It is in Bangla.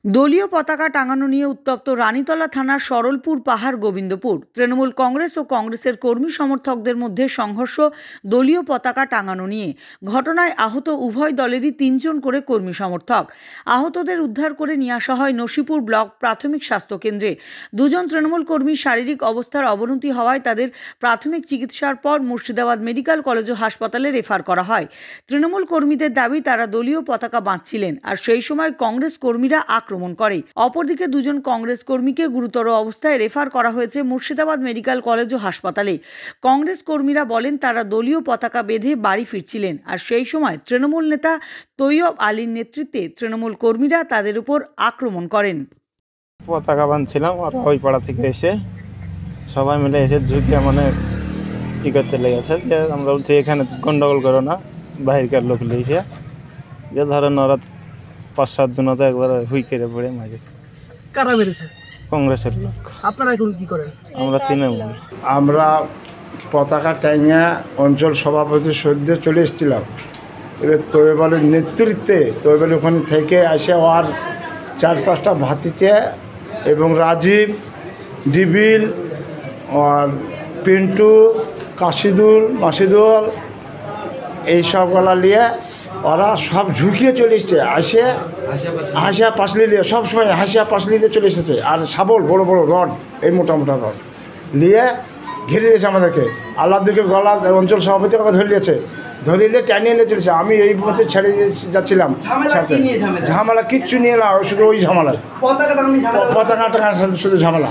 দলীয় পতাকা টাঙানো নিয়ে উত্তপ্ত রানীতলা থানার সরলপুর পাহাড় গোবিন্দপুর। তৃণমূল কংগ্রেস ও কংগ্রেসের কর্মী সমর্থকদের মধ্যে সংঘর্ষ দলীয় পতাকা টাঙানো নিয়ে। ঘটনায় আহত উভয় দলেরই 3 জন করে কর্মী সমর্থক। আহতদের উদ্ধার করে নিয়ে আসা হয় নসিপুর ব্লক প্রাথমিক স্বাস্থ্য কেন্দ্রে। 2 জন তৃণমূল কর্মীর শারীরিক অবস্থার অবনতি হওয়ায় তাদের প্রাথমিক চিকিৎসার পর মুর্শিদাবাদ মেডিকেল কলেজ ও হাসপাতালে রেফার করা হয়। তৃণমূল কর্মীদের দাবি তারা দলীয় পতাকা বাঁধছিলেন আর সেই সময় কংগ্রেস কর্মীরা আক্রমণ করে। অপরদিকে 2 জন কংগ্রেস কর্মীকে গুরুতর অবস্থায় রেফার করা হয়েছে মুর্শিদাবাদ মেডিকেল কলেজ ও হাসপাতালে। কংগ্রেস কর্মীরা বলেন তারা দলীয় পতাকা বেঁধে বাড়ি ফিরছিলেন আর সেই সময় তৃণমূল নেতা তৈয়ব আলীর নেতৃত্বে তৃণমূল কর্মীরা তাদের উপর আক্রমণ করেন। পতাকা বাঁধছিলাম আর ওই পাড়া থেকে এসে সবাই মিলে এসে ঝুঁকিয়ে মানে ই করতে লেগেছে যে আমরা বলছি এখানে গন্ডগোল করো না, বাহিরকার লোক লিখে যে ধরেন ওরা 5-7 জন তো একবার হুই করে পড়ে মাঝে। কারা মেরেছে? কংগ্রেসের লোক। আপনারা এখন কি করেন? আমরা তৃণমূল। আমরা পতাকা টাঙিয়ে অঞ্চল সভাপতি সদ্যে চলে এসেছিলাম। এবার তৈয়বের নেতৃত্বে তৈয়বের ওখানে থেকে আসে আর 4-5টা ভাতিজে এবং রাজীব, ডিবিল আর পিন্টু, কাশিদুল, মাসিদুল এইসবগুলা নিয়ে ওরা সব ঝুঁকিয়ে চলে এসছে। হাসিয়া পাশলি নিয়ে সবসময় হাসিয়া পাশলি দিয়ে চলে এসেছে আর শাবল বড় বড় রড, এই মোটা মোটা রড নিয়ে ঘিরে দিয়েছে আমাদেরকে। আল্লাহদেরকে গলা অঞ্চল সভাপতি আমাকে ধরে নিয়েছে, ধরে নিয়ে টানিয়ে নিয়ে চলেছে। আমি এই মধ্যে ছেড়ে যাচ্ছিলাম। ঝামেলা কিচ্ছু নিয়ে না, শুধু ওই ঝামেলায় পতাকা টাকা শুধু ঝামেলা।